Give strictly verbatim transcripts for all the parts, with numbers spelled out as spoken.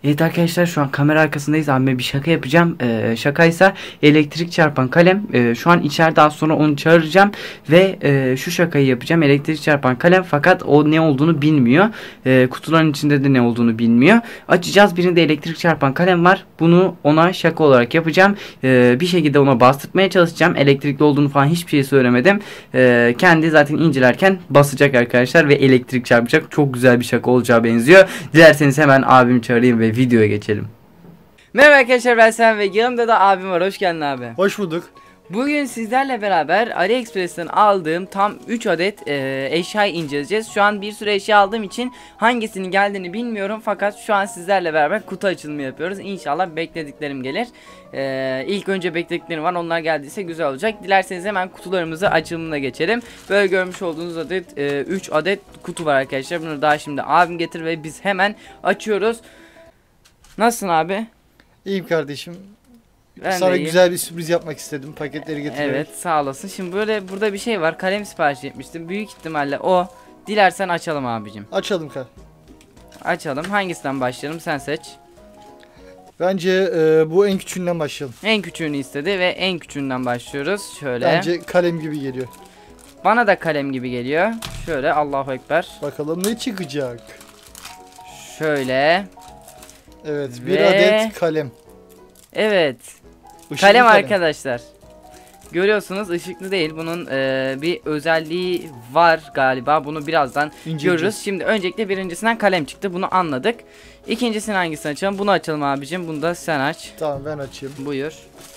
Evet arkadaşlar, şu an kamera arkasındayız. Abime bir şaka yapacağım. Ee, şakaysa elektrik çarpan kalem. Ee, şu an içeride, az sonra onu çağıracağım ve e, şu şakayı yapacağım. Elektrik çarpan kalem, fakat o ne olduğunu bilmiyor. Ee, kutuların içinde de ne olduğunu bilmiyor. Açacağız, birinde elektrik çarpan kalem var. Bunu ona şaka olarak yapacağım. Ee, bir şekilde ona bastırmaya çalışacağım. Elektrikli olduğunu falan hiçbir şey söylemedim. Ee, kendi zaten incelerken basacak arkadaşlar ve elektrik çarpacak. Çok güzel bir şaka olacağı benziyor. Dilerseniz hemen abimi çağırayım ve videoya geçelim. Merhaba arkadaşlar, ben Sen ve yanımda da abim var. Hoş geldin abi. Hoş bulduk. Bugün sizlerle beraber AliExpress'ten aldığım tam üç adet e, eşyayı inceleyeceğiz. Şu an bir sürü eşya aldığım için hangisinin geldiğini bilmiyorum, fakat şu an sizlerle beraber kutu açılımı yapıyoruz. İnşallah beklediklerim gelir. E, ilk önce beklediklerim var, onlar geldiyse güzel olacak. Dilerseniz hemen kutularımızı açılımına geçelim. Böyle görmüş olduğunuz adet e, üç adet kutu var arkadaşlar. Bunu daha şimdi abim getir ve biz hemen açıyoruz. Nasılsın abi? İyiyim kardeşim. Ben Sana güzel bir sürpriz yapmak istedim. Paketleri getirdim. Evet, sağ olasın. Şimdi böyle burada bir şey var. Kalem sipariş etmiştim. Büyük ihtimalle o. Dilersen açalım abicim. Açalım kar. Açalım. Hangisinden başlayalım? Sen seç. Bence e, bu en küçüğünden başlayalım. En küçüğünü istedi ve en küçüğünden başlıyoruz. Şöyle. Bence kalem gibi geliyor. Bana da kalem gibi geliyor. Şöyle, Allahu Ekber. Bakalım ne çıkacak. Şöyle. Evet, bir Ve... adet kalem. Evet. Işıklı Kalem, kalem arkadaşlar. Görüyorsunuz, ışıklı değil. Bunun e, bir özelliği var galiba. Bunu birazdan görürüz. Şimdi öncelikle birincisinden kalem çıktı. Bunu anladık. İkincisini hangisini açalım? Bunu açalım abicim. Bunu da sen aç. Tamam, ben açayım. Buyur.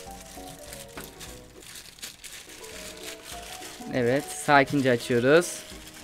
Evet, sakince açıyoruz.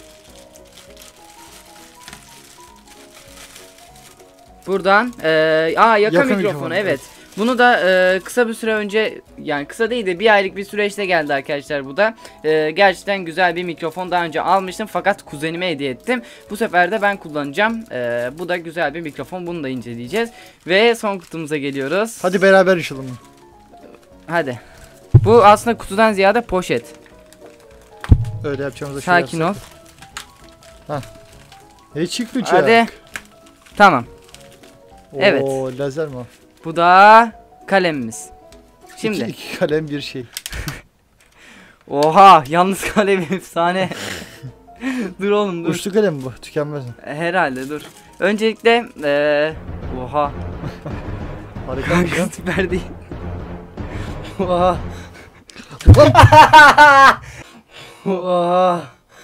Buradan e, aa yaka, Yaka mikrofonu, mikrofonu, evet. evet. Bunu da e, kısa bir süre önce, yani kısa değil de bir aylık bir süreçte geldi arkadaşlar bu da. E, gerçekten güzel bir mikrofon, daha önce almıştım fakat kuzenime hediye ettim. Bu sefer de ben kullanacağım. E, bu da güzel bir mikrofon, bunu da inceleyeceğiz. Ve son kutumuza geliyoruz. Hadi beraber açalım. Hadi. Bu aslında kutudan ziyade poşet. Öyle yapacağımızda şöyle Sakin ol. Hah. Ne çıkacak? Hadi. Tamam. Oo, Evet. Lazer mi o? Bu da kalemimiz. Şimdi. İki, iki kalem bir şey. Oha, yalnız kalem efsane. Dur oğlum, dur. Uçlu kalem bu, tükenmez mi? Herhalde, dur. Öncelikle ee... oha. Harika bir şey. Süper değil. Oha. Oha.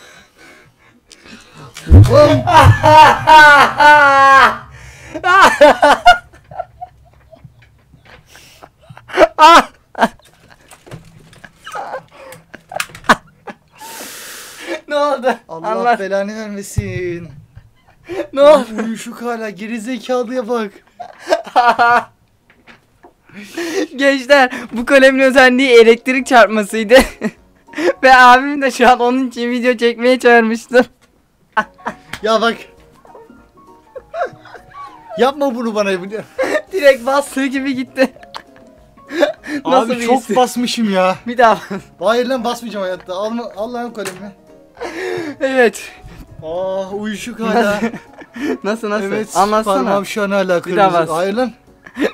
Ne oldu? Allah Anlat. belanı vermesin. Ne oldu? Uyuşuk hala, gerizekalıya bak. Gençler, bu kalemin özelliği elektrik çarpmasıydı. Ve abim de şu an onun için video çekmeye çağırmıştım. Ya bak. Yapma bunu bana. Direkt bastığı gibi gitti. Nasıl Abi bir çok hissi? basmışım ya. Bir daha. Hayır lan, basmayacağım hayatta. Alma, al lan kalemini. Evet. Aa, uyuşuk hala. Nasıl nasıl? Evet. Anlatsana. Parmağım şu an hala Bir daha kırmızı. bas. Hayır lan.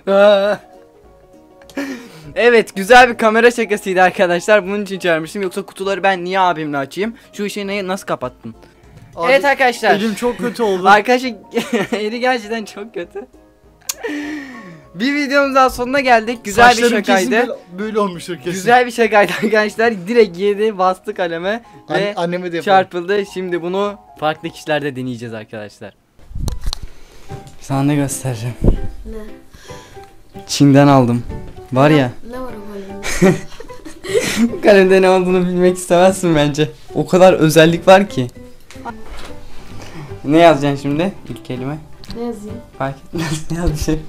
Evet, güzel bir kamera şakasıydı arkadaşlar. Bunun için çağırmıştım. Yoksa kutuları ben niye abimle açayım? Şu işi nasıl kapattın? Abi, Evet arkadaşlar. elim çok kötü oldu. Arkadaşlar eli gerçekten çok kötü. Bir videomuz daha sonuna geldik. Güzel Saçlarım bir şakaydı. kesin böyle, böyle olmuştur kesin. Güzel bir şakaydı arkadaşlar. Direkt yedi, bastı kaleme ve An anneme de çarpıldı. Şimdi bunu farklı kişilerde deneyeceğiz arkadaşlar. Sana ne göstereceğim? Ne? Çin'den aldım. Var ya. Ne var o kalemde? Bu kalemde ne olduğunu bilmek istemezsin bence. O kadar özellik var ki. Ne yazacaksın şimdi? İlk kelime. Ne yazayım? Fark etmez. Ne yazacaksın?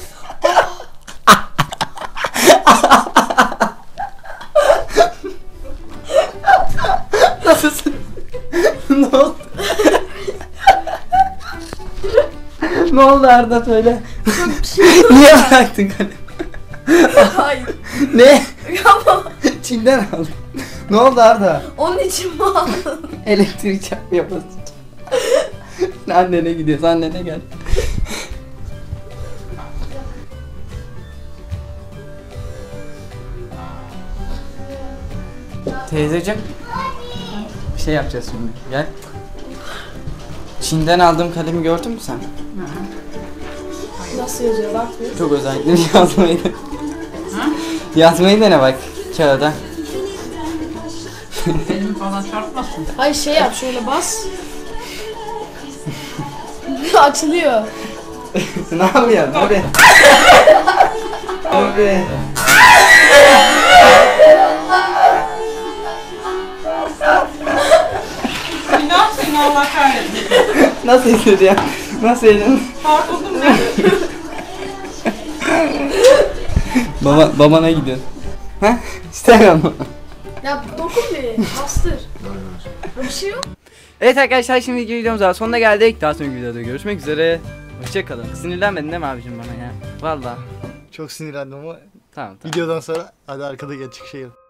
Nasılsın? Ne oldu? Ne oldu Arda, söyle. Niye bıraktın kalemi? Hayır. Ne? Ama Çin'den aldım. Ne oldu Arda? onun için mi aldın? Elektrik çarpmıyor basınca. Annene gidiyoruz, annene gel. Teyzeciğim. Bir şey yapacağız şimdi. Gel. Çin'den aldığım kalemi gördün mü sen? Nasıl yazıyor bak bir. Çok özellikle yazmayı da. Yazmayı dene bak kağıda. Elimi falan çarpmasın. Hayır şey yap şöyle bas. Açılıyor. Ne yapıyorsun abi? Abi. Ne yapsın Allah kahretsin. Nasıl hissediyor? Nasıl edin? Pardonum ne? Baba, babana gidiyor. Ha? İstemiyorum. Ya dokun bir bastır. Bir şey yok. Evet arkadaşlar, şimdi videomuzun sonuna geldik. Daha sonraki videoda görüşmek üzere. Hoşçakalın. Sinirlenmedin değil mi abicim bana ya? Valla. Çok sinirlendim ama Tamam tamam. videodan sonra hadi arkada geç çıkışa gel.